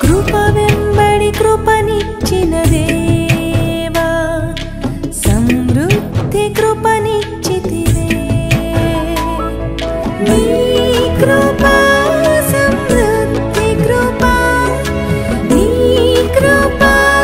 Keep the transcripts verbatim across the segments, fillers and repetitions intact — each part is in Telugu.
కృప వెంబడి కృపనిచ్చిన దేవా, సమృద్ధి కృపనిచ్చితివే. నీ కృప సమృద్ధి కృప, నీ కృప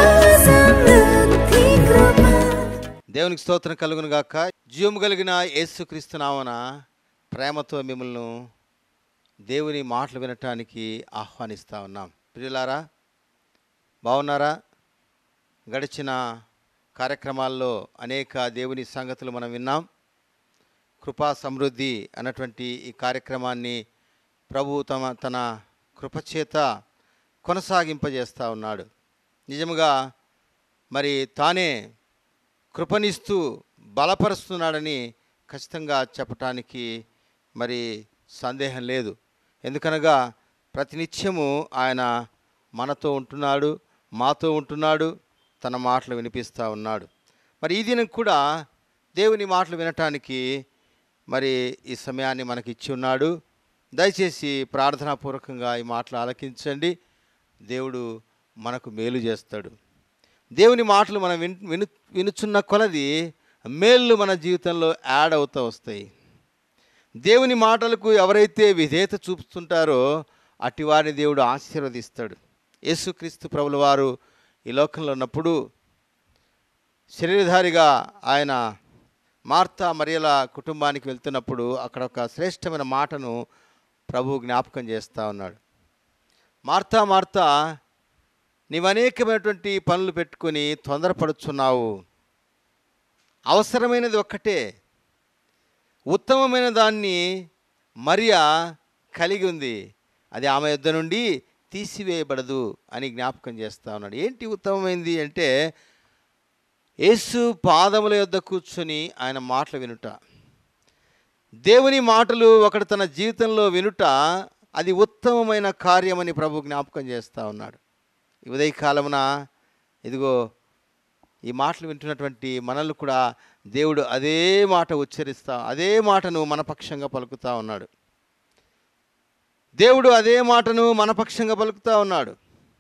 సమృద్ధి కృప. దేవునికి స్తోత్రం కలుగును గాక. జీవము కలిగిన యేసుక్రీస్తు నామమున ప్రేమతో మిమ్మల్ని దేవుని మాటలు వినటానికి ఆహ్వానిస్తూ ఉన్నాం. ప్రియులారా, బాగున్నారా? గడిచిన కార్యక్రమాల్లో అనేక దేవుని సంగతులు మనం విన్నాం. కృపా సమృద్ధి అన్నటువంటి ఈ కార్యక్రమాన్ని ప్రభు తమ తన కృపచేత కొనసాగింపజేస్తూ ఉన్నాడు. నిజముగా మరి తానే కృపనిస్తూ బలపరుస్తున్నాడని ఖచ్చితంగా చెప్పటానికి మరి సందేహం లేదు. ఎందుకనగా ప్రతినిత్యము ఆయన మనతో ఉంటున్నాడు, మాతో ఉంటున్నాడు, తన మాటలు వినిపిస్తూ ఉన్నాడు. మరి ఈ దినం కూడా దేవుని మాటలు వినటానికి మరి ఈ సమయాన్ని మనకి ఇచ్చి ఉన్నాడు. దయచేసి ప్రార్థనాపూర్వకంగా ఈ మాటలు ఆలకించండి. దేవుడు మనకు మేలు చేస్తాడు. దేవుని మాటలు మనం విను విను వినుచున్న కొలది మేళ్ళు మన జీవితంలో యాడ్ అవుతూ వస్తాయి. దేవుని మాటలకు ఎవరైతే విధేయత చూపుతుంటారో అట్టి వారిని దేవుడు ఆశీర్వదిస్తాడు. యేసుక్రీస్తు ప్రభుల వారు ఈ లోకంలో ఉన్నప్పుడు శరీరధారిగా ఆయన మార్తా మరియల కుటుంబానికి వెళ్తున్నప్పుడు అక్కడ ఒక శ్రేష్టమైన మాటను ప్రభు జ్ఞాపకం చేస్తూ ఉన్నాడు. మార్తా మార్తా, నీవు అనేకమైనటువంటి పనులు పెట్టుకొని తొందరపడుచున్నావు. అవసరమైనది ఒక్కటే, ఉత్తమమైన దాన్ని మరియ కలిగి ఉంది, అది ఆమె యొద్ద నుండి తీసివేయబడదు అని జ్ఞాపకం చేస్తూ ఉన్నాడు. ఏంటి ఉత్తమమైంది అంటే యేసు పాదముల యొద్ద కూర్చొని ఆయన మాటలు వినుట. దేవుని మాటలు ఒకడు తన జీవితంలో వినుట అది ఉత్తమమైన కార్యమని ప్రభు జ్ఞాపకం చేస్తూ ఉన్నాడు. ఈ ఉదయకాలమున ఇదిగో ఈ మాటలు వింటున్నటువంటి మనల్ని కూడా దేవుడు అదే మాట ఉచ్చరిస్తా, అదే మాటను మన పక్షంగా పలుకుతూ ఉన్నాడు. దేవుడు అదే మాటను మన పక్షంగా పలుకుతూ ఉన్నాడు.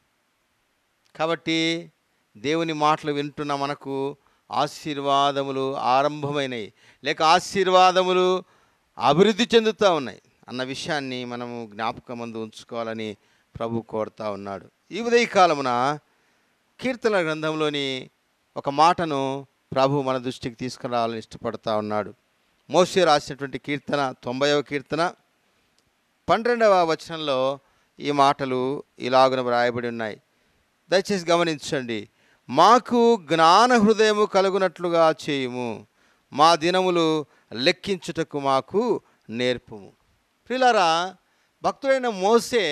కాబట్టి దేవుని మాటలు వింటున్న మనకు ఆశీర్వాదములు ఆరంభమైనవి, లేక ఆశీర్వాదములు అభివృద్ధి చెందుతూ ఉన్నాయి అన్న విషయాన్ని మనము జ్ఞాపకం ముందు ఉంచుకోవాలని ప్రభు కోరుతూ ఉన్నాడు. ఈ ఉదయకాలమున కీర్తన గ్రంథంలోని ఒక మాటను ప్రభు మన దృష్టికి తీసుకురావాలని ఇష్టపడుతూ ఉన్నాడు. మోషే రాసినటువంటి కీర్తన తొంభైవ కీర్తన పన్నెండవ వచనంలో ఈ మాటలు ఇలాగున వ్రాయబడి ఉన్నాయి. దయచేసి గమనించండి. మాకు జ్ఞాన హృదయము కలుగునట్లుగా చేయుము, మా దినములు లెక్కించుటకు మాకు నేర్పుము. ప్రియులారా, భక్తుడైన మోసే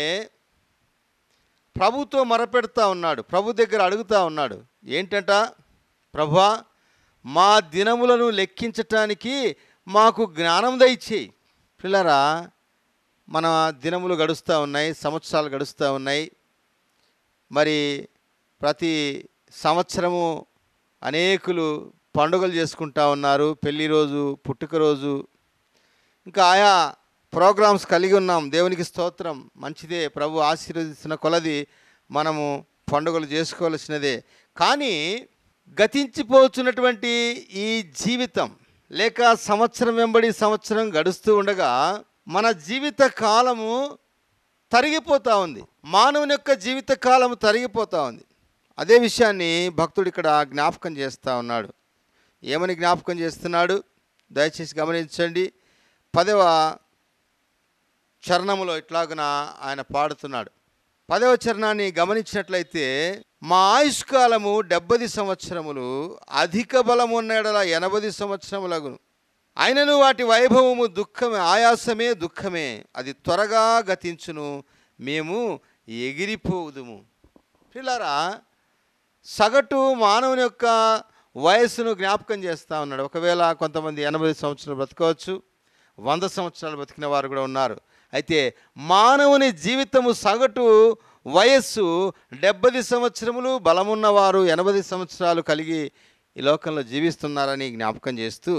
ప్రభుతో మొరపెడతా ఉన్నాడు, ప్రభు దగ్గర అడుగుతూ ఉన్నాడు. ఏంటంట? ప్రభువా, మా దినములను లెక్కించటానికి మాకు జ్ఞానం దయచేయి. ప్రియులారా, మన దినములు గడుస్తూ ఉన్నాయి, సంవత్సరాలు గడుస్తూ ఉన్నాయి. మరి ప్రతి సంవత్సరము అనేకులు పండుగలు చేసుకుంటూ ఉన్నారు. పెళ్లి రోజు, పుట్టుకరోజు, ఇంకా ఆయా ప్రోగ్రామ్స్ కలిగి ఉన్నాం. దేవునికి స్తోత్రం, మంచిదే. ప్రభు ఆశీర్వదిస్తున్న కొలది మనము పండుగలు చేసుకోవాల్సినదే. కానీ గతించిపోతున్నటువంటి ఈ జీవితం, లేక సంవత్సరం వెంబడి సంవత్సరం గడుస్తూ ఉండగా మన జీవిత కాలము తరిగిపోతూ ఉంది. మానవుని యొక్క జీవిత కాలము తరిగిపోతూ ఉంది. అదే విషయాన్ని భక్తుడు ఇక్కడ జ్ఞాపకం చేస్తూ ఉన్నాడు. ఏమని జ్ఞాపకం చేస్తున్నాడు? దయచేసి గమనించండి. పదవ చరణములో ఇట్లాగున ఆయన పాడుతున్నాడు. పదవ చరణాన్ని గమనించినట్లయితే, మా ఆయుష్కాలము డెబ్బది సంవత్సరములు, అధిక బలము ఉన్న ఎడల ఎనభై సంవత్సరములగును. అయినను వాటి వైభవము దుఃఖమే, ఆయాసమే దుఃఖమే, అది త్వరగా గతించును, మేము ఎగిరిపోదుము. పిల్లారా, సగటు మానవుని యొక్క వయస్సును జ్ఞాపకం చేస్తూ ఉన్నాడు. ఒకవేళ కొంతమంది ఎనభై సంవత్సరాలు బ్రతకవచ్చు, వంద సంవత్సరాలు బ్రతికిన వారు కూడా ఉన్నారు. అయితే మానవుని జీవితము సగటు వయస్సు డెబ్బై సంవత్సరములు, బలమున్నవారు ఎనభై సంవత్సరాలు కలిగి ఈ లోకంలో జీవిస్తున్నారని జ్ఞాపకం చేస్తూ,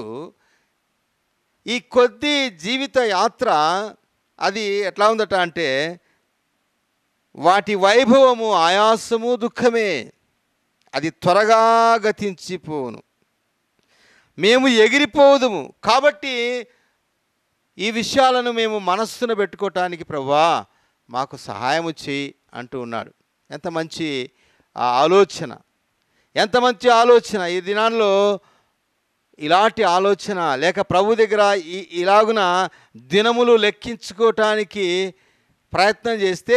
ఈ కొద్ది జీవిత యాత్ర అది ఎట్లా ఉందట అంటే వాటి వైభవము ఆయాసము దుఃఖమే, అది త్వరగా గతించిపోను, మేము ఎగిరిపోదుము. కాబట్టి ఈ విషయాలను మేము మనస్సును పెట్టుకోవటానికి ప్రభువా మాకు సహాయము చేయి అంటూ ఉన్నాడు. ఎంత మంచి ఆ ఆలోచన, ఎంత మంచి ఆలోచన. ఈ దినాల్లో ఇలాంటి ఆలోచన లేక ప్రభు దగ్గర ఈ ఇలాగున దినములు లెక్కించుకోవటానికి ప్రయత్నం చేస్తే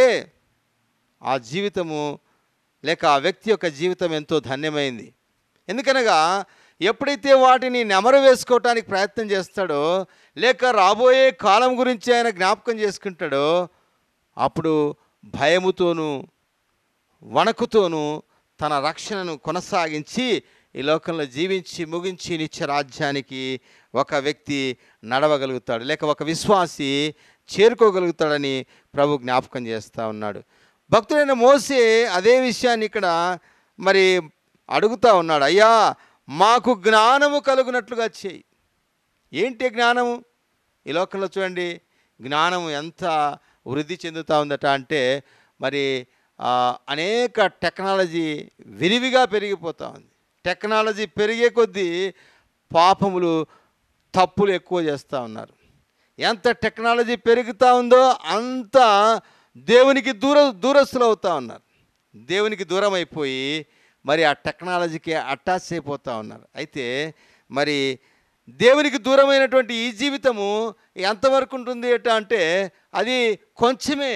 ఆ జీవితము లేక ఆ వ్యక్తి యొక్క జీవితం ఎంతో ధన్యమైంది. ఎందుకనగా ఎప్పుడైతే వాటిని నెమరు వేసుకోవటానికి ప్రయత్నం చేస్తాడో లేక రాబోయే కాలం గురించి ఆయన జ్ఞాపకం చేసుకుంటాడో అప్పుడు భయముతోనూ వణకుతోనూ తన రక్షణను కొనసాగించి ఈ లోకంలో జీవించి ముగించి నిత్య రాజ్యానికి ఒక వ్యక్తి నడవగలుగుతాడు లేక ఒక విశ్వాసి చేరుకోగలుగుతాడని ప్రభు జ్ఞాపకం చేస్తూ ఉన్నాడు. భక్తుడైన మోసే అదే విషయాన్ని ఇక్కడ మరి అడుగుతూ ఉన్నాడు, అయ్యా మాకు జ్ఞానము కలుగునట్లుగా చేయి. ఏంటి జ్ఞానము? ఈ లోకంలో చూడండి జ్ఞానము ఎంత వృద్ధి చెందుతూ ఉందట అంటే మరి అనేక టెక్నాలజీ విరివిగా పెరిగిపోతూ ఉంది. టెక్నాలజీ పెరిగే కొద్దీ పాపములు తప్పులు ఎక్కువ చేస్తూ ఉన్నారు. ఎంత టెక్నాలజీ పెరుగుతూ ఉందో అంత దేవునికి దూర దూరస్తులు అవుతూ ఉన్నారు. దేవునికి దూరం అయిపోయి మరి ఆ టెక్నాలజీకి అటాచ్ అయిపోతూ ఉన్నారు. అయితే మరి దేవునికి దూరమైనటువంటి ఈ జీవితము ఎంతవరకు ఉంటుంది ఎట అంటే అది కొంచెమే.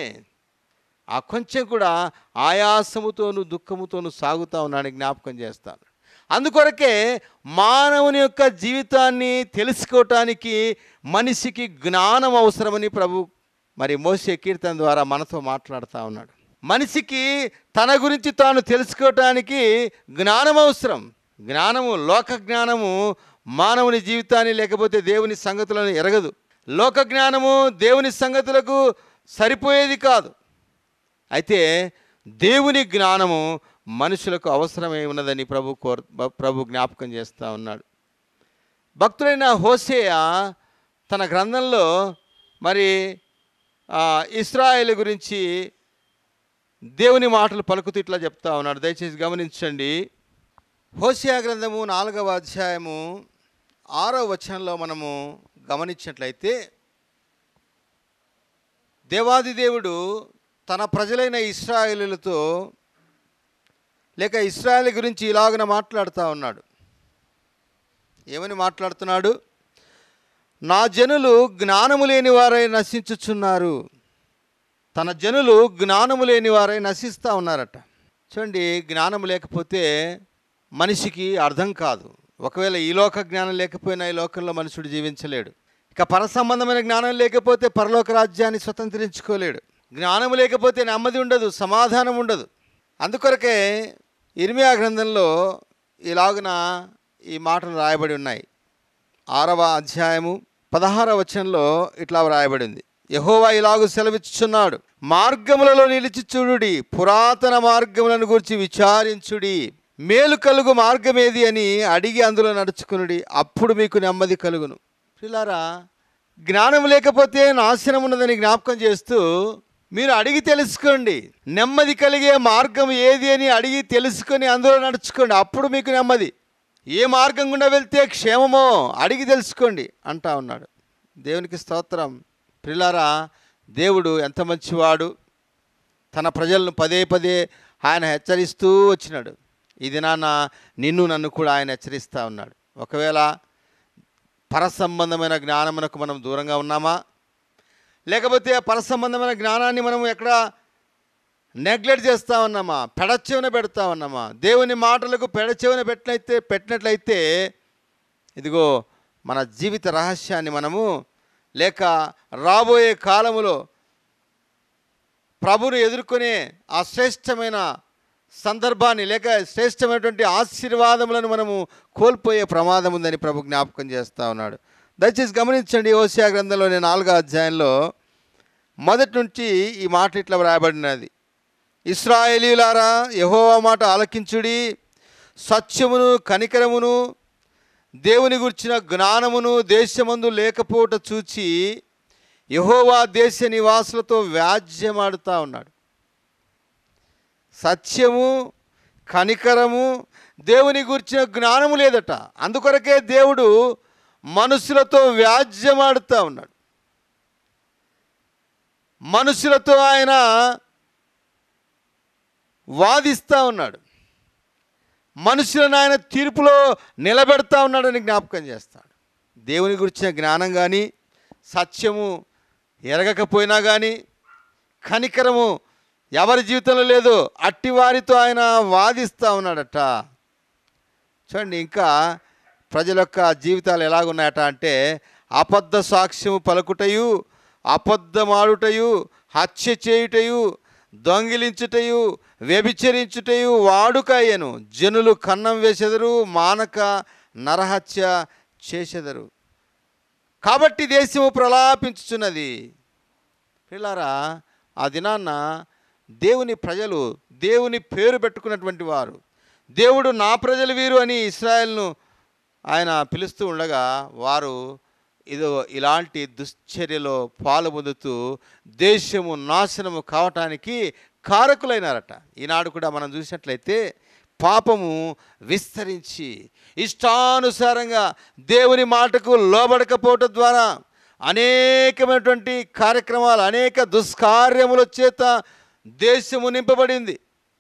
ఆ కొంచెం కూడా ఆయాసముతోనూ దుఃఖముతోనూ సాగుతూ ఉన్నాడని జ్ఞాపకం చేస్తాను. అందుకొరకే మానవుని యొక్క జీవితాన్ని తెలుసుకోవటానికి మనిషికి జ్ఞానం అవసరమని ప్రభు మరి మోసే కీర్తన ద్వారా మనతో మాట్లాడుతూ ఉన్నాడు. మనిషికి తన గురించి తాను తెలుసుకోవటానికి జ్ఞానం అవసరం. జ్ఞానము, లోక జ్ఞానము మానవుని జీవితాన్ని లేకపోతే దేవుని సంగతులను ఎరగదు. లోక జ్ఞానము దేవుని సంగతులకు సరిపోయేది కాదు. అయితే దేవుని జ్ఞానము మనుషులకు అవసరమై ఉన్నదని ప్రభు కోర్ ప్రభు జ్ఞాపకం చేస్తూ ఉన్నాడు. భక్తుడైన హోసేయ తన గ్రంథంలో మరి ఇశ్రాయేలు గురించి దేవుని మాటలు పలుకుతూ ఇట్లా చెప్తా ఉన్నాడు. దయచేసి గమనించండి. హోసేయ గ్రంథము నాలుగవ అధ్యాయము ఆరవ వచనంలో మనము గమనించినట్లయితే దేవాది దేవుడు తన ప్రజలైన ఇశ్రాయేలులతో లేక ఇశ్రాయేలు గురించి ఇలాగన మాట్లాడుతూ ఉన్నాడు. ఏమని మాట్లాడుతున్నాడు? నా జనులు జ్ఞానము లేని వారై నశించుచున్నారు. తన జనులు జ్ఞానము లేని వారై నశిస్తూ ఉన్నారట. చూడండి, జ్ఞానం లేకపోతే మనిషికి అర్థం కాదు. ఒకవేళ ఈ లోక జ్ఞానం లేకపోయినా ఈ లోకంలో మనుషుడు జీవించలేడు. ఇక పర సంబంధమైన జ్ఞానం లేకపోతే పరలోక రాజ్యాన్ని స్వతంత్రించుకోలేడు. జ్ఞానం లేకపోతే నెమ్మది ఉండదు, సమాధానం ఉండదు. అందుకొరకే ఇర్మియా గ్రంథంలో ఇలాగున ఈ మాటలు రాయబడి ఉన్నాయి. ఆరవ అధ్యాయము పదహారవ వచనంలో ఇట్లా రాయబడింది. యెహోవా ఇలాగు సెలవిచ్చుచున్నాడు, మార్గములలో నిలిచి చూడుడి, పురాతన మార్గములను గురించి విచారించుడి, మేలు కలుగు మార్గమేది అని అడిగి అందులో నడుచుకునుడి, అప్పుడు మీకు నెమ్మది కలుగును. పిల్లారా, జ్ఞానం లేకపోతే నాశనం ఉన్నదని జ్ఞాపకం చేస్తూ మీరు అడిగి తెలుసుకోండి. నెమ్మది కలిగే మార్గం ఏది అని అడిగి తెలుసుకొని అందులో నడుచుకోండి, అప్పుడు మీకు నెమ్మది. ఏ మార్గం గుండా వెళ్తే క్షేమమో అడిగి తెలుసుకోండి అంటా ఉన్నాడు. దేవునికి స్తోత్రం. ప్రిలారా, దేవుడు ఎంత మంచివాడు. తన ప్రజలను పదే పదే ఆయన హెచ్చరిస్తూ వచ్చినాడు. ఈ దినాన నిన్ను నన్ను కూడా ఆయన హెచ్చరిస్తూ ఉన్నాడు. ఒకవేళ పరసంబంధమైన జ్ఞానమునకు మనం దూరంగా ఉన్నామా, లేకపోతే పరసంబంధమైన జ్ఞానాన్ని మనం ఎక్కడ నెగ్లెక్ట్ చేస్తూ ఉన్నామా, పెడచెవిన పెడతా ఉన్నామా? దేవుని మాటలకు పెడచెవిన పెట్టినైతే పెట్టినట్లయితే ఇదిగో మన జీవిత రహస్యాన్ని మనము లేక రాబోయే కాలములో ప్రభువును ఎదుర్కొనే ఆ శ్రేష్టమైన సందర్భాన్ని లేక శ్రేష్టమైనటువంటి ఆశీర్వాదములను మనము కోల్పోయే ప్రమాదం ఉందని ప్రభు జ్ఞాపకం చేస్తూ ఉన్నాడు. దయచేసి గమనించండి. హోషేయ గ్రంథంలోని నాలుగో అధ్యాయంలో మొదటి నుంచి ఈ మాట ఇట్లా వ్రాయబడినది. ఇశ్రాయేలీయులారా, యెహోవా మాట ఆలకించుడి, సత్యమును కనికరమును దేవుని గురించిన జ్ఞానమును దేశమందు లేకపోవట చూచి యెహోవా దేశ నివాసులతో వ్యాజ్యమాడుతూ ఉన్నాడు. సత్యము, కనికరము, దేవుని గురించిన జ్ఞానము లేదట. అందుకొరకే దేవుడు మనుషులతో వ్యాజ్యమాడుతూ ఉన్నాడు. మనుషులతో ఆయన వాదిస్తూ ఉన్నాడు. మనుషులను ఆయన తీర్పులో నిలబెడతా ఉన్నాడని జ్ఞాపకం చేస్తాడు. దేవుని గురించిన జ్ఞానం కానీ, సత్యము ఎరగకపోయినా కానీ, కనికరము ఎవరి జీవితంలో లేదు, అట్టి వారితో ఆయన వాదిస్తూ ఉన్నాడట. చూడండి, ఇంకా ప్రజల యొక్క జీవితాలు ఎలాగున్నాయట అంటే, అబద్ధ సాక్ష్యము పలుకుటయు, అబద్ధమాడుటయు, హత్య చేయుటయు, దొంగిలించుటయు, వ్యభిచరించుటయు వాడుక అయ్యను. జనులు కన్నం వేసెదరు, మానక నరహత్య చేసెదరు. కాబట్టి దేశము ప్రలాపించుచున్నది. పిల్లారా, ఆ దినాన్న దేవుని ప్రజలు దేవుని పేరు పెట్టుకున్నటువంటి వారు, దేవుడు నా ప్రజలు వీరు అని ఇశ్రాయేలును ఆయన పిలుస్తూ ఉండగా, వారు ఇదో ఇలాంటి దుశ్చర్యలో పాలుపొందుతూ దేశము నాశనము కావటానికి కారకులైనారట. ఈనాడు కూడా మనం చూసినట్లయితే పాపము విస్తరించి ఇష్టానుసారంగా దేవుని మాటకు లోబడకపోవటం ద్వారా అనేకమైనటువంటి కార్యక్రమాలు, అనేక దుష్కార్యముల చేత దేశము నింపబడింది.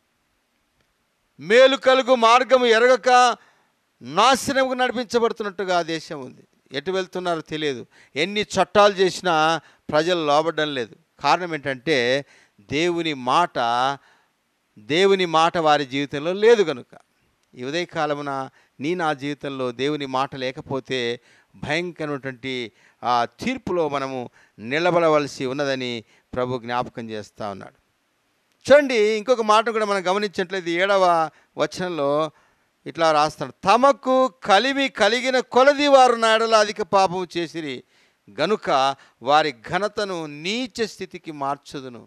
మేలు కలుగు మార్గము ఎరగక నాశనముకు నడిపించబడుతున్నట్టుగా ఆ దేశం ఉంది. ఎటు వెళ్తున్నారో తెలియదు. ఎన్ని చట్టాలు చేసినా ప్రజలు లోబడడం లేదు. కారణం ఏంటంటే దేవుని మాట దేవుని మాట వారి జీవితంలో లేదు కనుక. ఈ ఉదయకాలమున నీ నా జీవితంలో దేవుని మాట లేకపోతే భయంకరమైనటువంటి ఆ తీర్పులో మనము నిలబడవలసి ఉన్నదని ప్రభు జ్ఞాపకం చేస్తూ ఉన్నాడు. చూడండి, ఇంకొక మాట కూడా మనం గమనించినట్లయితే ఏడవ వచనంలో ఇట్లా రాస్తాడు, తమకు కలిమి కలిగిన కొలది వారు నాడల అధిక పాపము చేసిరి గనుక వారి ఘనతను నీచ స్థితికి మార్చుదును.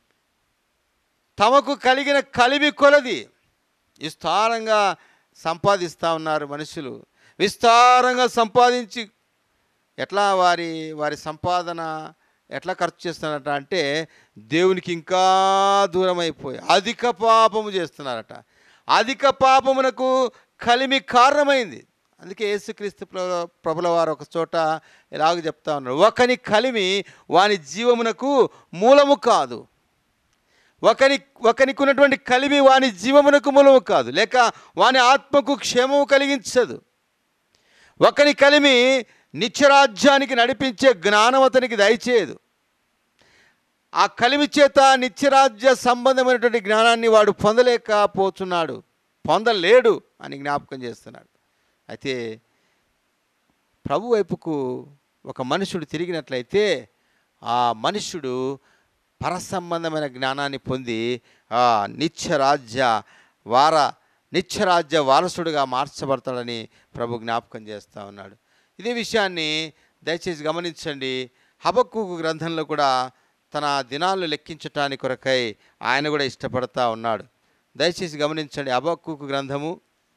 తమకు కలిగిన కలిమి కొలది విస్తారంగా సంపాదిస్తూ ఉన్నారు మనుషులు. విస్తారంగా సంపాదించి ఎట్లా వారి వారి సంపాదన ఎట్లా ఖర్చు చేస్తున్నారట అంటే దేవునికి ఇంకా దూరం అయిపోయి అధిక పాపము చేస్తున్నారట. అధిక పాపమునకు కలిమి కారణమైంది. అందుకే యేసుక్రీస్తు ప్రభుల వారు ఒక చోట ఇలాగ చెప్తా ఉన్నారు, ఒకని కలిమి వాని జీవమునకు మూలము కాదు. ఒకని ఒకనికి ఉన్నటువంటి కలిమి వాని జీవమునకు మూలము కాదు, లేక వాని ఆత్మకు క్షేమము కలిగించదు. ఒకని కలిమి నిత్యరాజ్యానికి నడిపించే జ్ఞానం అతనికి దయచేయదు. ఆ కలిమి చేత నిత్యరాజ్య సంబంధమైనటువంటి జ్ఞానాన్ని వాడు పొందలేకపోతున్నాడు, పొందలేడు అని జ్ఞాపకం చేస్తున్నాడు. అయితే ప్రభు వైపుకు ఒక మనుషుడు తిరిగినట్లయితే ఆ మనుష్యుడు పరసంబంధమైన జ్ఞానాన్ని పొంది ఆ నిత్యరాజ్య వార నిత్యరాజ్య వారసుడుగా మార్చబడతాడని ప్రభు జ్ఞాపకం చేస్తూ ఉన్నాడు. ఇదే విషయాన్ని దయచేసి గమనించండి. హబక్కూకు గ్రంథంలో కూడా తన దినాలను లెక్కించటానికి కొరకై ఆయన కూడా ఇష్టపడతా ఉన్నాడు. దయచేసి గమనించండి. హబక్కూకు గ్రంథము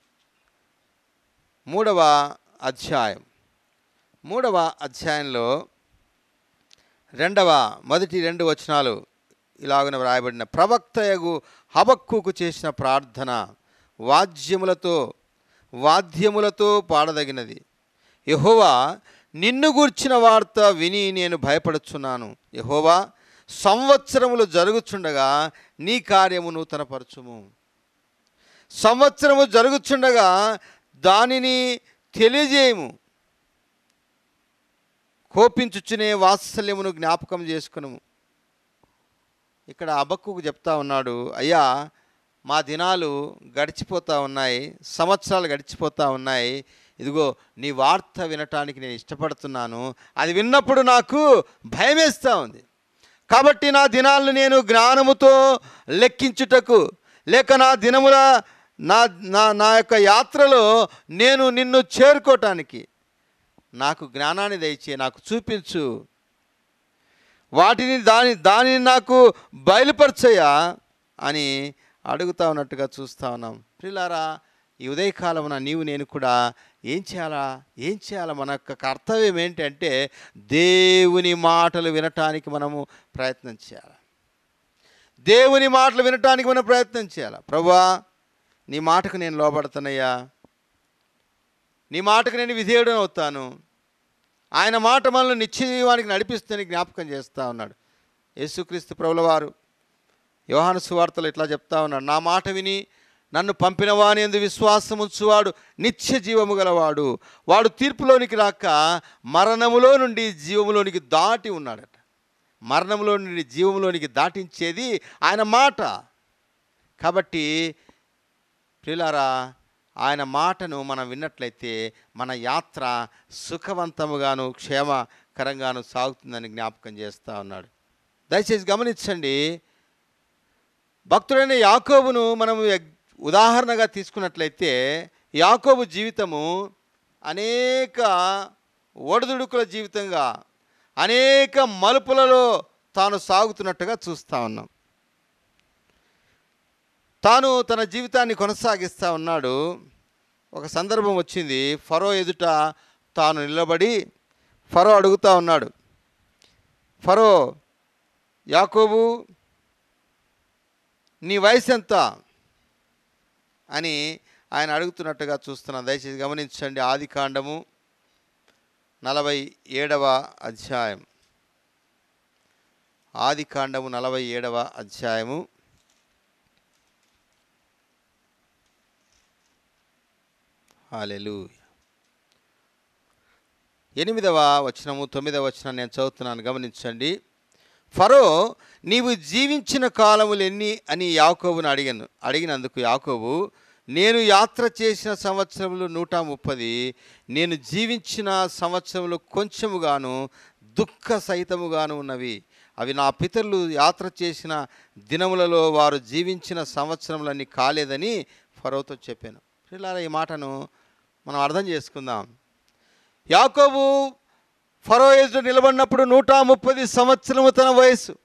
మూడవ అధ్యాయం మూడవ అధ్యాయంలో రెండవ మొదటి రెండు వచనాలు ఇలాగున వ్రాయబడిన, ప్రవక్తయగు హబక్కూకు చేసిన ప్రార్థన వాద్యములతో వాద్యములతో పాడదగినది. యెహోవా, నిన్ను గూర్చిన వార్త విని నేను భయపడుచున్నాను. యెహోవా, సంవత్సరములు జరుగుచుండగా నీ కార్యము నూతనపరచుము. సంవత్సరము జరుగుచుండగా దానిని తెలియజేయము. కోపించుచునే వాత్సల్యమును జ్ఞాపకం చేసుకును. ఇక్కడ హబక్కూకు చెప్తా ఉన్నాడు, అయ్యా మా దినాలు గడిచిపోతూ ఉన్నాయి, సంవత్సరాలు గడిచిపోతూ ఉన్నాయి. ఇదిగో నీ వార్త వినటానికి నేను ఇష్టపడుతున్నాను. అది విన్నప్పుడు నాకు భయమేస్తూ ఉంది. కాబట్టి నా దినాలను నేను జ్ఞానముతో లెక్కించుటకు, లేక నా దినముల నా నా నా యొక్క యాత్రలో నేను నిన్ను చేరుకోవటానికి నాకు జ్ఞానాన్ని దయచే, నాకు చూపించు, వాటిని దాని దానిని నాకు బయలుపరచయ్యా అని అడుగుతా ఉన్నట్టుగా చూస్తూ ఉన్నాం. ప్రియులారా, ఈ ఉదయకాలమున నీవు నేను కూడా ఏం చేయాలా ఏం చేయాలా మన యొక్క కర్తవ్యం ఏంటంటే దేవుని మాటలు వినటానికి మనము ప్రయత్నం చేయాలి. దేవుని మాటలు వినటానికి మనం ప్రయత్నం చేయాలి. ప్రభువా, నీ మాటకు నేను లోబడతానయ్యా, నీ మాటకు నేను విధేయుడని అవుతాను. ఆయన మాట మనల్ని నిత్య జీవానికి నడిపిస్తుందని జ్ఞాపకం చేస్తూ ఉన్నాడు యేసుక్రీస్తు ప్రభుల వారు. యోహాను సువార్తలో ఇట్లా చెప్తా ఉన్నాడు, నా మాట విని నన్ను పంపిన వాని యందు విశ్వాసం ఉంచువాడు నిత్య జీవము గలవాడు, వాడు తీర్పులోనికి రాక మరణములో నుండి జీవములోనికి దాటి ఉన్నాడట. మరణంలో నుండి జీవంలోనికి దాటించేది ఆయన మాట. కాబట్టి ప్రియులారా, ఆయన మాటను మనం విన్నట్లయితే మన యాత్ర సుఖవంతముగాను క్షేమకరంగాను సాగుతుందని జ్ఞాపకం చేస్తూ ఉన్నాడు. దయచేసి గమనించండి, భక్తుడైన యాకోబును మనం ఉదాహరణగా తీసుకున్నట్లయితే యాకోబు జీవితము అనేక ఒడిదుడుకుల జీవితంగా, అనేక మలుపులలో తాను సాగుతున్నట్టుగా చూస్తూ ఉన్నాం. తాను తన జీవితాన్ని కొనసాగిస్తూ ఉన్నాడు. ఒక సందర్భం వచ్చింది, ఫరో ఎదుట తాను నిలబడి ఫరో అడుగుతూ ఉన్నాడు, ఫరో, యాకోబు నీ వయసు ఎంత అని ఆయన అడుగుతున్నట్టుగా చూస్తున్నాం. దయచేసి గమనించండి. ఆది కాండము నలభై ఏడవ అధ్యాయం ఆది కాండము నలభై ఏడవ అధ్యాయము హల్లెలూయా. ఎనిమిదవ వచనము తొమ్మిదవ వచనం నేను చదువుతున్నాను, గమనించండి. ఫరో, నీవు జీవించిన కాలములు ఎన్ని అని యాకోబును అడిగాను. అడిగినందుకు యాకోబు, నేను యాత్ర చేసిన సంవత్సరములు నూట ముప్పది, నేను జీవించిన సంవత్సరములు కొంచెముగాను దుఃఖ సహితముగాను ఉన్నవి. అవి నా పితరులు యాత్ర చేసిన దినములలో వారు జీవించిన సంవత్సరములన్నీ కాలేదని ఫరోతో చెప్పాను. పిల్లల ఈ మాటను మనం అర్థం చేసుకుందాం. యాకోబు ఫరో ఎదుట నిలబడినప్పుడు నూట ముప్పది సంవత్సరము తన వయసు.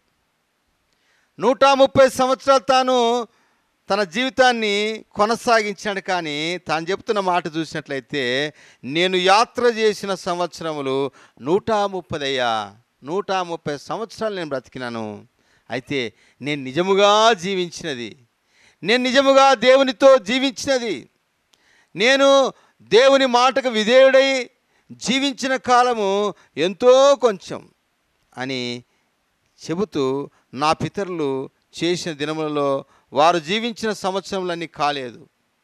నూట ముప్పై సంవత్సరాలు తాను తన జీవితాన్ని కొనసాగించాడు. కానీ తాను చెప్తున్న మాట చూసినట్లయితే, నేను యాత్ర చేసిన సంవత్సరములు నూట ముప్పదయ్యా, నూట ముప్పై సంవత్సరాలు నేను బ్రతికినాను. అయితే నేను నిజముగా జీవించినది, నేను నిజముగా దేవునితో జీవించినది, నేను దేవుని మాటకు విధేయుడై జీవించిన కాలము ఎంతో కొంచెం అని చెబుతూ, నా పితరులు చేసిన దినములలో వారు జీవించిన సంవత్సరములన్నీ కాలేదు.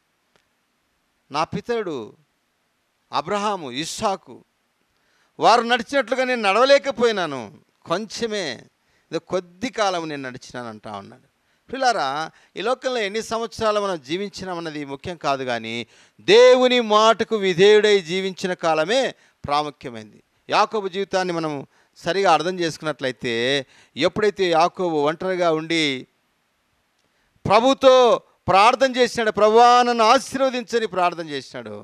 నా పితరుడు అబ్రహాము, ఇస్సాకు వారు నడిచినట్లుగా నేను నడవలేకపోయినాను, కొంచెమే, ఇది కొద్ది కాలం నేను నడిచినానంటా ఉన్నాడు. పిల్లారా, ఈ లోకంలో ఎన్ని సంవత్సరాలు మనం జీవించినామన్నది ముఖ్యం కాదు, కానీ దేవుని మాటకు విధేయుడై జీవించిన కాలమే ప్రాముఖ్యమైంది. యాకోబు జీవితాన్ని మనం సరిగా అర్థం చేసుకున్నట్లయితే, ఎప్పుడైతే యాకోబు ఒంటరిగా ఉండి ప్రభుతో ప్రార్థన చేసినాడు, ప్రభువా నన్ను ఆశీర్వదించని ప్రార్థన చేసినాడు,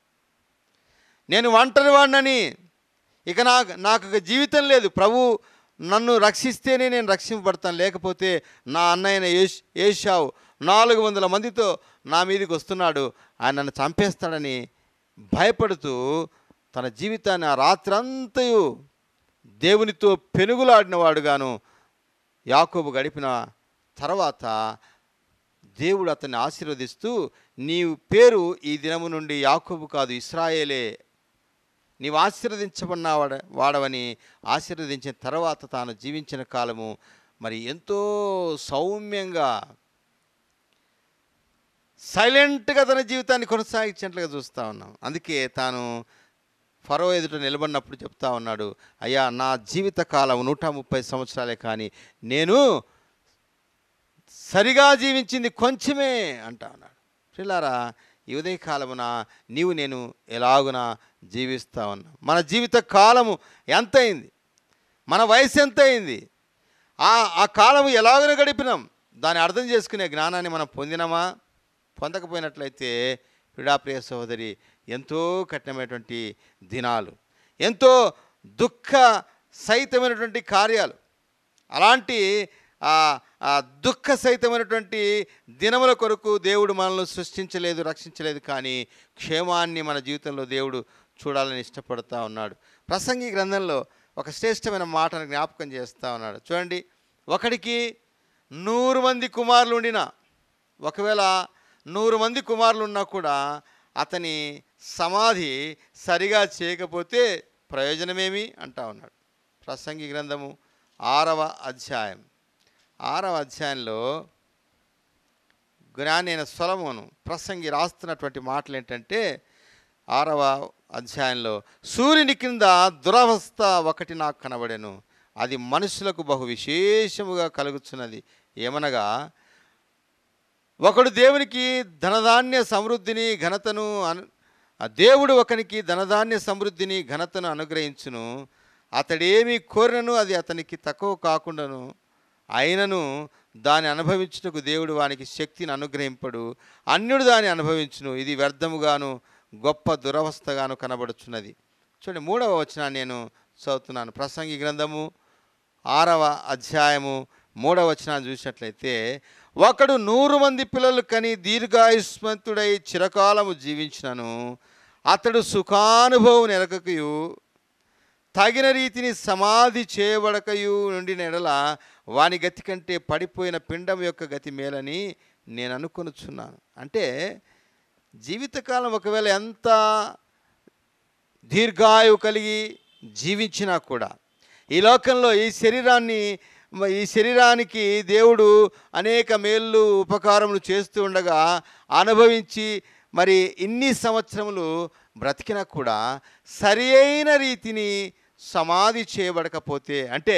నేను ఒంటరి వాడినని, ఇక నాకు నాకు జీవితం లేదు, ప్రభు నన్ను రక్షిస్తేనే నేను రక్షింపబడతాను, లేకపోతే నా అన్నయ్యన ఏష్ ఏషావు నాలుగు వందల మందితో నా మీదకి వస్తున్నాడు, ఆయన నన్ను చంపేస్తాడని భయపడుతూ తన జీవితాన్ని ఆ రాత్రంతయు దేవునితో పెనుగులాడినవాడుగాను యాకోబు గడిపిన తర్వాత దేవుడు అతన్ని ఆశీర్వదిస్తూ, నీ పేరు ఈ దినము నుండి యాకోబు కాదు ఇశ్రాయేలే, నీవు ఆశీర్వదించబడిన వాడ వాడవని ఆశీర్వదించిన తర్వాత తాను జీవించిన కాలము మరి ఎంతో సౌమ్యంగా సైలెంట్గా తన జీవితాన్ని కొనసాగించినట్లుగా చూస్తూ ఉన్నాం. అందుకే తాను ఫరో ఎదుట నిలబడినప్పుడు చెప్తా ఉన్నాడు, అయ్యా నా జీవిత కాలం నూట ముప్పై సంవత్సరాలే, కానీ నేను సరిగా జీవించింది కొంచెమే అంటా ఉన్నాడు. పిల్లారా, ఈ ఉదయకాలమున నీవు నేను ఎలాగున జీవిస్తా ఉన్నా, మన జీవిత కాలము ఎంత అయింది, మన వయసు ఎంత అయింది, ఆ ఆ కాలము ఎలాగన గడిపినాం, దాన్ని అర్థం చేసుకునే జ్ఞానాన్ని మనం పొందినామా? పొందకపోయినట్లయితే ప్రియ సహోదరి, ఎంతో కఠినమైనటువంటి దినాలు, ఎంతో దుఃఖ సహితమైనటువంటి కార్యాలు, అలాంటి ఆ దుఃఖ సహితమైనటువంటి దినముల కొరకు దేవుడు మనల్ని సృష్టించలేదు, రక్షించలేదు, కానీ క్షేమాన్ని మన జీవితంలో దేవుడు చూడాలని ఇష్టపడుతూ ఉన్నాడు. ప్రసంగి గ్రంథంలో ఒక శ్రేష్టమైన మాటను జ్ఞాపకం చేస్తూ ఉన్నాడు. చూడండి, ఒకడికి నూరు మంది కుమారులు ఉండినా, ఒకవేళ నూరు మంది కుమారులు ఉన్నా కూడా అతని సమాధి సరిగా చేయకపోతే ప్రయోజనమేమి అంటా ఉన్నాడు. ప్రసంగి గ్రంథము ఆరవ అధ్యాయం ఆరవ అధ్యాయంలో జ్ఞాని అయిన సొలొమోను ప్రసంగి రాస్తున్నటువంటి మాటలు ఏంటంటే, ఆరవ అధ్యాయంలో సూర్యుని కింద దురవస్థ ఒకటి నాకు కనబడెను, అది మనుషులకు బహు విశేషముగా కలుగుతున్నది. ఏమనగా, ఒకడు దేవునికి ధనధాన్య సమృద్ధిని ఘనతను అను దేవుడు ఒకనికి ధనధాన్య సమృద్ధిని ఘనతను అనుగ్రహించును, అతడేమి కోరినను అది అతనికి తక్కువ కాకుండాను, అయినను దాన్ని అనుభవించుటకు దేవుడు వానికి శక్తిని అనుగ్రహింపడు, అన్యుడు దాన్ని అనుభవించును, ఇది వ్యర్థముగాను గొప్ప దురవస్థగాను కనబడుచున్నది. చూడండి, మూడవ వచనాన్ని నేను చదువుతున్నాను. ప్రసంగి గ్రంథము ఆరవ అధ్యాయము మూడవ వచనాన్ని చూసినట్లయితే, ఒకడు నూరు మంది పిల్లలు కని దీర్ఘాయుష్మంతుడై చిరకాలము జీవించినను, అతడు సుఖానుభవం నెరకయు తగిన రీతిని సమాధి చేయబడకయు నుండిన ఎడల వాని గతి కంటే పడిపోయిన పిండం యొక్క గతి మేలని నేను అనుకొనుచున్నాను. అంటే జీవితకాలం ఒకవేళ ఎంత దీర్ఘాయువు కలిగి జీవించినా కూడా ఈ లోకంలో ఈ శరీరాన్ని ఈ శరీరానికి దేవుడు అనేక మేళ్ళు ఉపకారములు చేస్తూ ఉండగా అనుభవించి మరి ఇన్ని సంవత్సరములు బ్రతికినా కూడా సరి అయిన రీతిని సమాధి చేయబడకపోతే, అంటే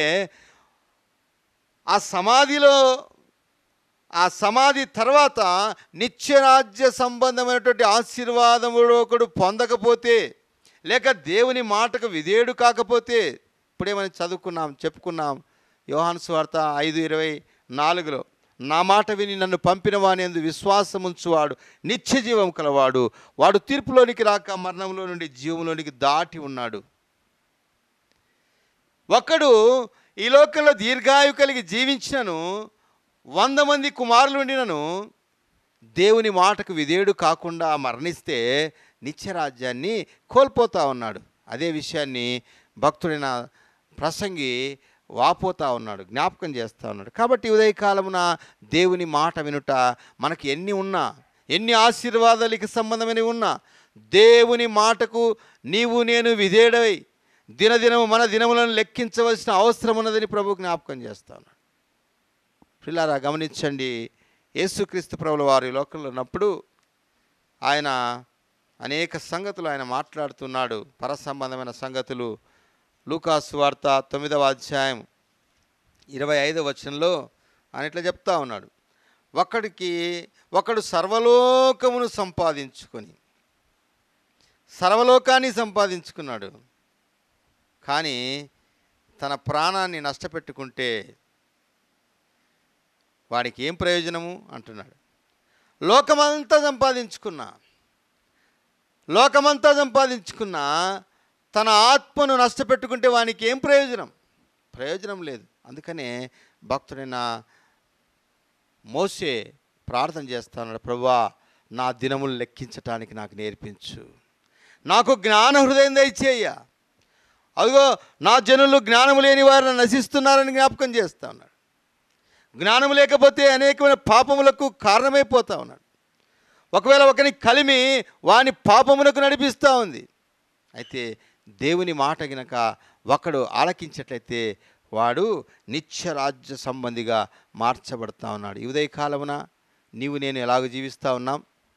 ఆ సమాధిలో ఆ సమాధి తర్వాత నిత్యరాజ్య సంబంధమైనటువంటి ఆశీర్వాదముడు ఒకడు పొందకపోతే, లేక దేవుని మాటకు విధేయుడు కాకపోతే, ఇప్పుడే మనం చదువుకున్నాం చెప్పుకున్నాం యోహాను సువార్త ఐదు ఇరవై నాలుగులో, నా మాట విని నన్ను పంపిన వాని యందు విశ్వాసముంచువాడు నిత్య జీవం కలవాడు, వాడు తీర్పులోనికి రాక మరణంలో నుండి జీవంలోనికి దాటి ఉన్నాడు. ఒకడు ఈ లోకంలో దీర్ఘాయు కలిగి జీవించినను, వంద మంది కుమారులు ఉండినను, దేవుని మాటకు విధేయుడు కాకుండా మరణిస్తే నిత్యరాజ్యాన్ని కోల్పోతా ఉన్నాడు. అదే విషయాన్ని భక్తుడైన ప్రసంగి వాపోతా ఉన్నాడు, జ్ఞాపకం చేస్తూ ఉన్నాడు. కాబట్టి ఉదయకాలమున దేవుని మాట వినుట మనకి ఎన్ని ఉన్నా, ఎన్ని ఆశీర్వాదాలకి సంబంధమైనవి ఉన్నా, దేవుని మాటకు నీవు నేను విధేయుడై దినదినము మన దినములను లెక్కించవలసిన అవసరం ఉన్నదని ప్రభు జ్ఞాపకం చేస్తూ ఉన్నాడు. పిల్లారా గమనించండి, యేసుక్రీస్తు ప్రభుల వారు ఈ లోకంలో ఉన్నప్పుడు ఆయన అనేక సంగతులు ఆయన మాట్లాడుతున్నాడు, పర సంబంధమైన సంగతులు. లూకాసు వార్త తొమ్మిదవ అధ్యాయం ఇరవై ఐదవ వచనంలో ఆయన ఇట్లా చెప్తా ఉన్నాడు, ఒకడికి ఒకడు సర్వలోకమును సంపాదించుకొని సర్వలోకాన్ని సంపాదించుకున్నాడు, కానీ తన ప్రాణాన్ని నష్టపెట్టుకుంటే వాడికి ఏం ప్రయోజనము అంటున్నాడు. లోకమంతా సంపాదించుకున్నా లోకమంతా సంపాదించుకున్నా తన ఆత్మను నష్టపెట్టుకుంటే వానికి ఏం ప్రయోజనం? ప్రయోజనం లేదు. అందుకనే భక్తుడైన మోషే ప్రార్థన చేస్తున్నాడు, ప్రభువా నా దినములు లెక్కించటానికి నాకు నేర్పించు, నాకు జ్ఞాన హృదయం దయచేయ. అదిగో నా జనులు జ్ఞానము లేని వారిని నశిస్తున్నారని జ్ఞాపకం చేస్తా ఉన్నాడు. జ్ఞానము లేకపోతే అనేకమైన పాపములకు కారణమైపోతా ఉన్నాడు. ఒకవేళ ఒకని కలిమి వాని పాపమునకు నడిపిస్తూ ఉంది. అయితే దేవుని మాట గినక ఒకడు ఆలకించట్లయితే వాడు నిత్యరాజ్య సంబంధిగా మార్చబడతా ఉన్నాడు. ఈ ఉదయకాలమున నీవు నేను ఎలాగ జీవిస్తూ ఉన్నాం?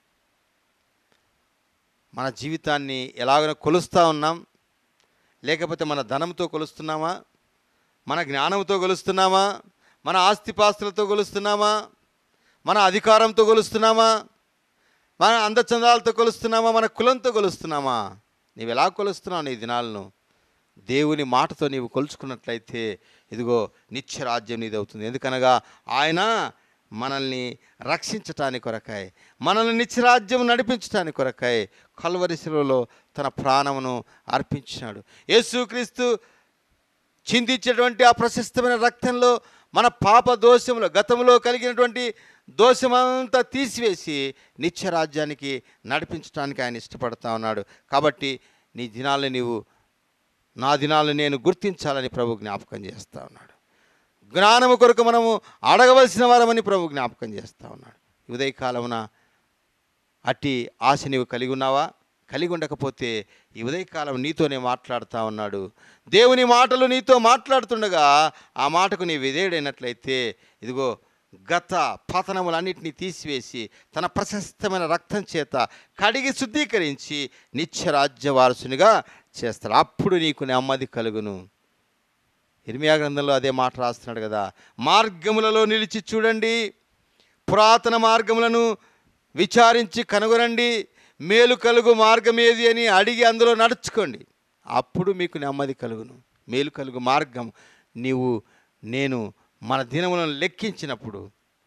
మన జీవితాన్ని ఎలాగ కొలుస్తూ ఉన్నాం? లేకపోతే మన ధనంతో కొలుస్తున్నామా? మన జ్ఞానంతో కొలుస్తున్నామా? మన ఆస్తిపాస్తులతో కొలుస్తున్నామా? మన అధికారంతో కొలుస్తున్నామా? మన అందచందాలతో కొలుస్తున్నామా? మన కులంతో కొలుస్తున్నామా? నీవు ఎలా కొలుస్తున్నావు నీ దినాలను? దేవుని మాటతో నీవు కొలుచుకున్నట్లయితే ఇదిగో నిత్యరాజ్యం నీది అవుతుంది. ఎందుకనగా ఆయన మనల్ని రక్షించటానికి కొరకాయ, మనల్ని నిత్యరాజ్యం నడిపించటానికి కొరకాయ కల్వరి శిలువలో తన ప్రాణమును అర్పించినాడు. యేసుక్రీస్తు చిందించేటువంటి ఆ ప్రశస్తమైన రక్తంలో మన పాప దోషములు గతంలో కలిగినటువంటి దోషమంతా తీసివేసి నిత్యరాజ్యానికి నడిపించడానికి ఆయన ఇష్టపడతా ఉన్నాడు. కాబట్టి నీ దినాలను నీవు నా దినాలను నేను గుర్తించాలని ప్రభు జ్ఞాపకం చేస్తూ ఉన్నాడు. జ్ఞానము కొరకు మనము అడగవలసిన వారమని ప్రభు జ్ఞాపకం చేస్తూ ఉన్నాడు. ఉదయకాలమున అట్టి ఆశ నీవు కలిగి ఉన్నావా? కలిగి ఉండకపోతే ఈ ఉదయకాలం నీతోనే మాట్లాడుతూ ఉన్నాడు. దేవుని మాటలు నీతో మాట్లాడుతుండగా ఆ మాటకు నీ విధేయుడైనట్లయితే ఇదిగో గత పతనములన్నింటినీ తీసివేసి తన ప్రశస్తమైన రక్తం చేత కడిగి శుద్ధీకరించి నిత్యరాజ్య వారసునిగా చేస్తాడు. అప్పుడు నీకు నెమ్మది కలుగును. ఇర్మియా గ్రంథంలో అదే మాట రాస్తున్నాడు కదా, మార్గములలో నిలిచి చూడండి, పురాతన మార్గములను విచారించి కనుగొనండి, మేలు కలుగు మార్గం ఏది అని అడిగి అందులో నడుచుకోండి, అప్పుడు మీకు నెమ్మది కలుగును. మేలు కలుగు మార్గం నీవు నేను మన దినములను లెక్కించినప్పుడు,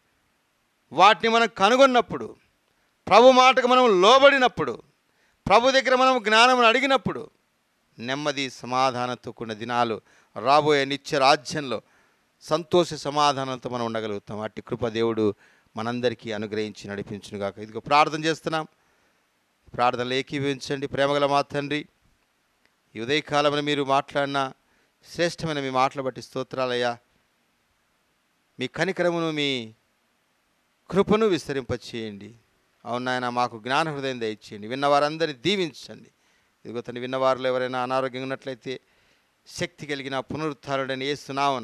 వాటిని మనం కనుగొన్నప్పుడు, ప్రభు మాటకు మనం లోబడినప్పుడు, ప్రభు దగ్గర మనం జ్ఞానం అడిగినప్పుడు నెమ్మది సమాధానంతో కూడిన దినాలు రాబోయే నిత్య రాజ్యంలో సంతోష సమాధానంతో మనం ఉండగలుగుతాం. అట్టి కృప దేవుడు మనందరికీ అనుగ్రహించి నడిపించునుగాక. ఇదిగో ప్రార్థన చేస్తున్నాం. ప్రార్థనలు ఏకీభవించండి. ప్రేమగల మా తండ్రి, ఈ ఉదయకాలంలో మీరు మాట్లాడిన శ్రేష్టమైన మీ మాటలు బట్టి స్తోత్రాలయ్యా. మీ కనికరమును మీ కృపను విస్తరింపచేయండి. అవునాయన, మాకు జ్ఞాన హృదయం దయచేయండి. విన్నవారందరినీ దీవించండి. ఇదిగో తను విన్నవారిలో ఎవరైనా అనారోగ్యంగా ఉన్నట్లయితే శక్తి కలిగిన పునరుద్ధారుడని యేసునామమున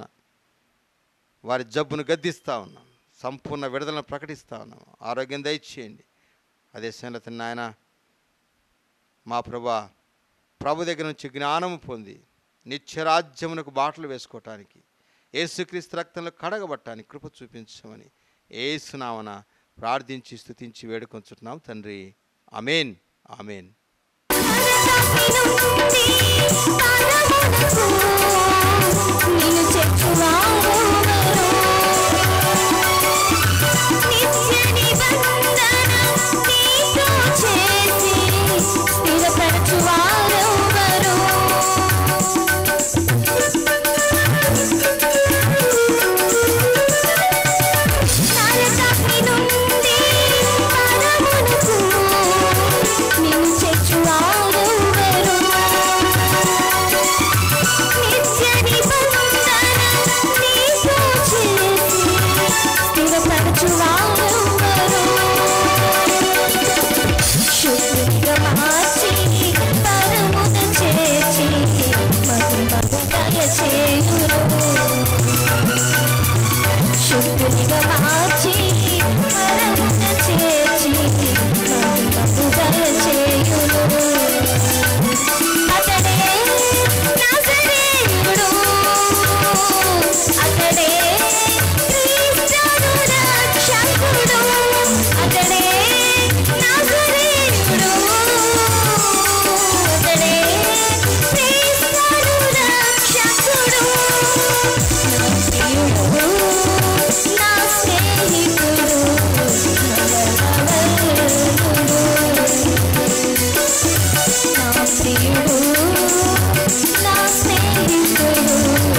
వారి జబ్బును గద్దిస్తూ ఉన్నాం. సంపూర్ణ విడుదలను ప్రకటిస్తూ ఉన్నాం. ఆరోగ్యం దయచేయండి. అదే సమయంలో తన నాయన మా ప్రభా ప్రభు దగ్గర నుంచి జ్ఞానము పొంది నిత్యరాజ్యమునకు బాటలు వేసుకోవటానికి, యేసుక్రీస్తు రక్తంలో కడగబట్టానికి కృప చూపించమని యేసునామమున ప్రార్థించి స్తుతించి వేడుకొంచుతున్నాం తండ్రి. ఆమేన్, ఆమేన్.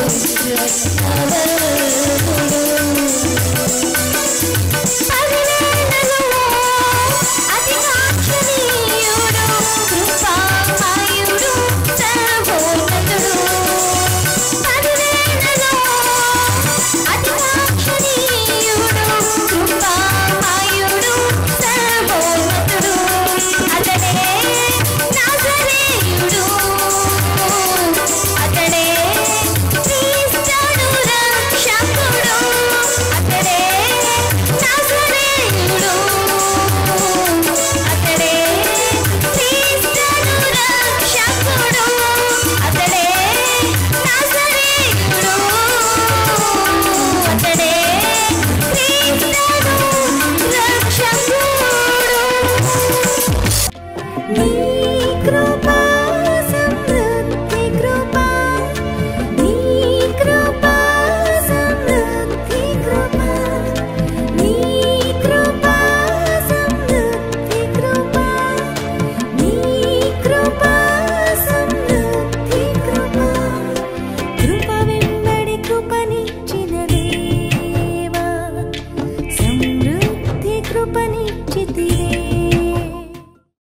Hallelujah.